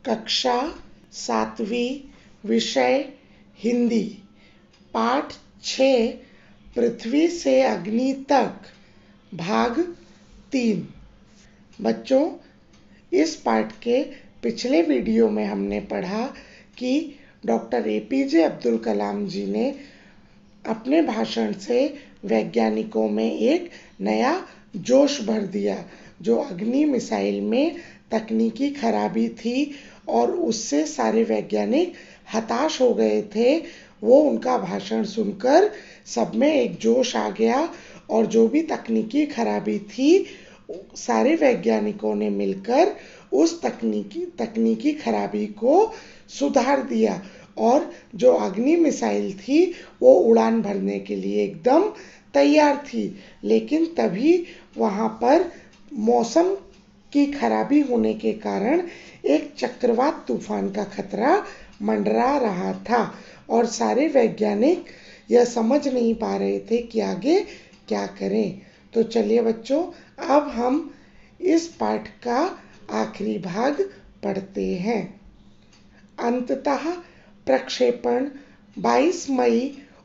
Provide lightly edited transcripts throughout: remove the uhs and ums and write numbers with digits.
कक्षा 7वीं, विषय हिंदी, पाठ 6, पृथ्वी से अग्नि तक, भाग 3। बच्चों, इस पाठ के पिछले वीडियो में हमने पढ़ा कि डॉक्टर एपीजे अब्दुल कलाम जी ने अपने भाषण से वैज्ञानिकों में एक नया जोश भर दिया। जो अग्नि मिसाइल में तकनीकी खराबी थी और उससे सारे वैज्ञानिक हताश हो गए थे, वो उनका भाषण सुनकर सब में एक जोश आ गया और जो भी तकनीकी खराबी थी सारे वैज्ञानिकों ने मिलकर उस तकनीकी खराबी को सुधार दिया और जो अग्नि मिसाइल थी वो उड़ान भरने के लिए एकदम तैयार थी। लेकिन तभी वहाँ पर मौसम की खराबी होने के कारण एक चक्रवात तूफान का खतरा मंडरा रहा था और सारे वैज्ञानिक यह समझ नहीं पा रहे थे कि आगे क्या करें। तो चलिए बच्चों, अब हम इस पाठ का आखिरी भाग पढ़ते हैं। अंततः प्रक्षेपण 22 मई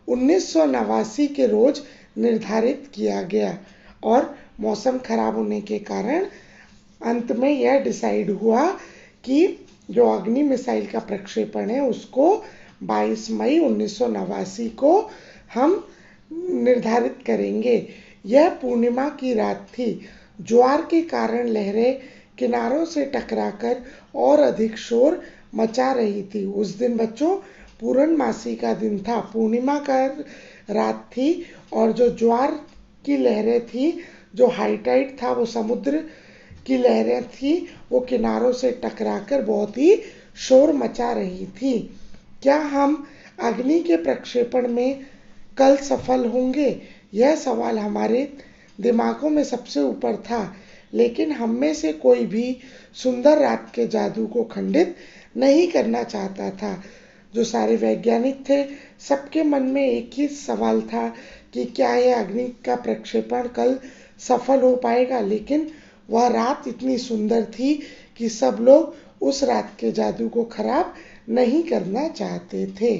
1989 के रोज निर्धारित किया गया और मौसम खराब होने के कारण अंत में यह डिसाइड हुआ कि जो अग्नि मिसाइल का प्रक्षेपण है उसको 22 मई 1989 को हम निर्धारित करेंगे। यह पूर्णिमा की रात थी। ज्वार के कारण लहरें किनारों से टकराकर और अधिक शोर मचा रही थी। उस दिन बच्चों पूर्णमासी का दिन था, पूर्णिमा का रात थी और जो ज्वार की लहरें थी, जो हाई टाइड था, वो समुद्र की लहरें थी, वो किनारों से टकराकर बहुत ही शोर मचा रही थी। क्या हम अग्नि के प्रक्षेपण में कल सफल होंगे? यह सवाल हमारे दिमागों में सबसे ऊपर था, लेकिन हम में से कोई भी सुंदर रात के जादू को खंडित नहीं करना चाहता था। जो सारे वैज्ञानिक थे, सबके मन में एक ही सवाल था कि क्या यह अग्नि का प्रक्षेपण कल सफल हो पाएगा। लेकिन वह रात इतनी सुंदर थी कि सब लोग उस रात के जादू को खराब नहीं करना चाहते थे।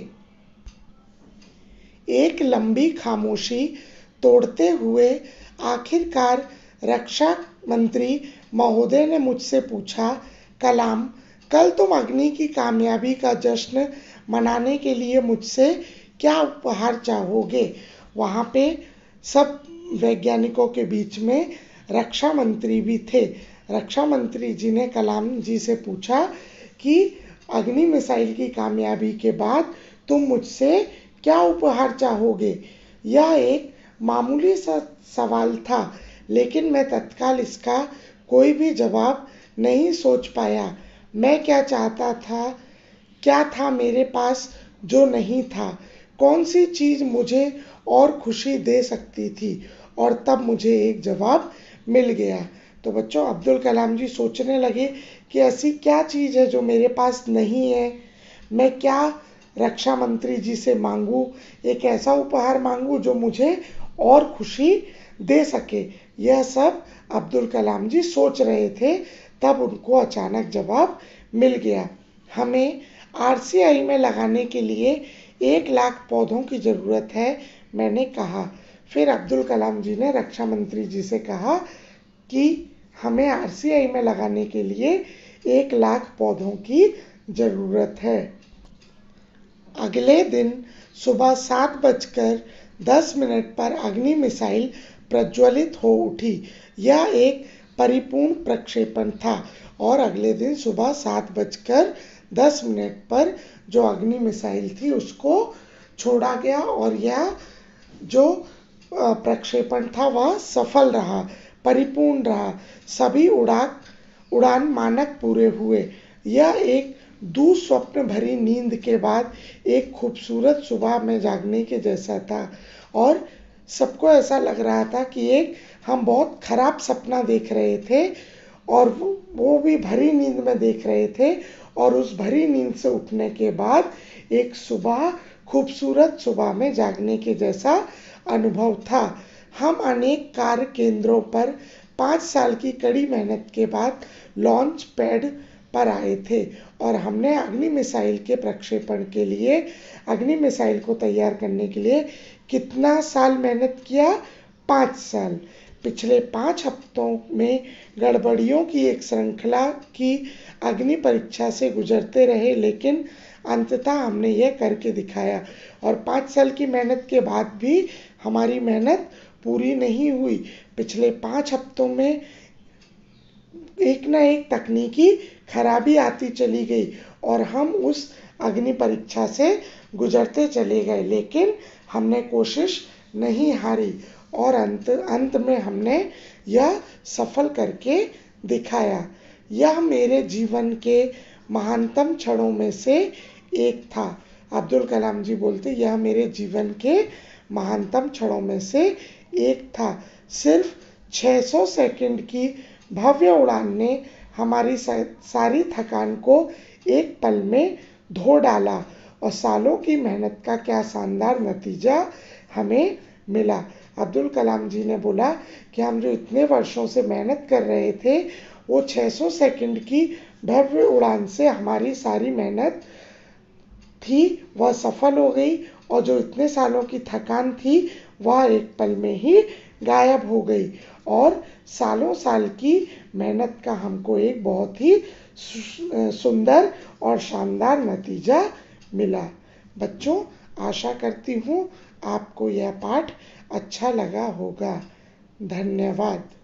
एक लंबी खामोशी तोड़ते हुए आखिरकार रक्षा मंत्री महोदय ने मुझसे पूछा, कलाम, कल तुम अग्नि की कामयाबी का जश्न मनाने के लिए मुझसे क्या उपहार चाहोगे? वहाँ पे सब वैज्ञानिकों के बीच में रक्षा मंत्री भी थे। रक्षा मंत्री जी ने कलाम जी से पूछा कि अग्नि मिसाइल की कामयाबी के बाद तुम मुझसे क्या उपहार चाहोगे? यह एक मामूली सा सवाल था, लेकिन मैं तत्काल इसका कोई भी जवाब नहीं सोच पाया। मैं क्या चाहता था, क्या था मेरे पास जो नहीं था, कौन सी चीज़ मुझे और खुशी दे सकती थी? और तब मुझे एक जवाब मिल गया। तो बच्चों, अब्दुल कलाम जी सोचने लगे कि ऐसी क्या चीज़ है जो मेरे पास नहीं है, मैं क्या रक्षा मंत्री जी से मांगूं, एक ऐसा उपहार मांगूं जो मुझे और खुशी दे सके। यह सब अब्दुल कलाम जी सोच रहे थे, तब उनको अचानक जवाब मिल गया। हमें आरसीआई में लगाने के लिए 1 लाख पौधों की ज़रूरत है, मैंने कहा। फिर अब्दुल कलाम जी ने रक्षा मंत्री जी से कहा कि हमें आरसीआई में लगाने के लिए 1 लाख पौधों की ज़रूरत है। अगले दिन सुबह 7:10 पर अग्नि मिसाइल प्रज्वलित हो उठी। यह एक परिपूर्ण प्रक्षेपण था और अगले दिन सुबह 7:10 पर जो अग्नि मिसाइल थी उसको छोड़ा गया और यह जो प्रक्षेपण था वह सफल रहा, परिपूर्ण रहा। सभी उड़ान मानक पूरे हुए। यह एक दुस्वप्न भरी नींद के बाद एक खूबसूरत सुबह में जागने के जैसा था और सबको ऐसा लग रहा था कि एक हम बहुत खराब सपना देख रहे थे और वो भी भरी नींद में देख रहे थे और उस भरी नींद से उठने के बाद एक सुबह, खूबसूरत सुबह में जागने के जैसा अनुभव था। हम अनेक कार्य केंद्रों पर 5 साल की कड़ी मेहनत के बाद लॉन्च पैड पर आए थे और हमने अग्नि मिसाइल के प्रक्षेपण के लिए, अग्नि मिसाइल को तैयार करने के लिए कितना साल मेहनत किया? 5 साल। पिछले 5 हफ्तों में गड़बड़ियों की एक श्रृंखला की अग्नि परीक्षा से गुजरते रहे, लेकिन अंततः हमने यह करके दिखाया। और 5 साल की मेहनत के बाद भी हमारी मेहनत पूरी नहीं हुई। पिछले 5 हफ्तों में एक ना एक तकनीकी खराबी आती चली गई और हम उस अग्नि परीक्षा से गुजरते चले गए, लेकिन हमने कोशिश नहीं हारी और अंत में हमने यह सफल करके दिखाया। यह मेरे जीवन के महानतम क्षणों में से एक था। अब्दुल कलाम जी बोलते, यह मेरे जीवन के महानतम क्षणों में से एक था। सिर्फ 600 सेकंड की भव्य उड़ान ने हमारी सारी थकान को एक पल में धो डाला और सालों की मेहनत का क्या शानदार नतीजा हमें मिला। अब्दुल कलाम जी ने बोला कि हम जो इतने वर्षों से मेहनत कर रहे थे, वो 600 सेकंड की भव्य उड़ान से हमारी सारी मेहनत थी वह सफल हो गई और जो इतने सालों की थकान थी वह एक पल में ही गायब हो गई और सालों साल की मेहनत का हमको एक बहुत ही सुंदर और शानदार नतीजा मिला। बच्चों, आशा करती हूँ आपको यह पाठ अच्छा लगा होगा। धन्यवाद।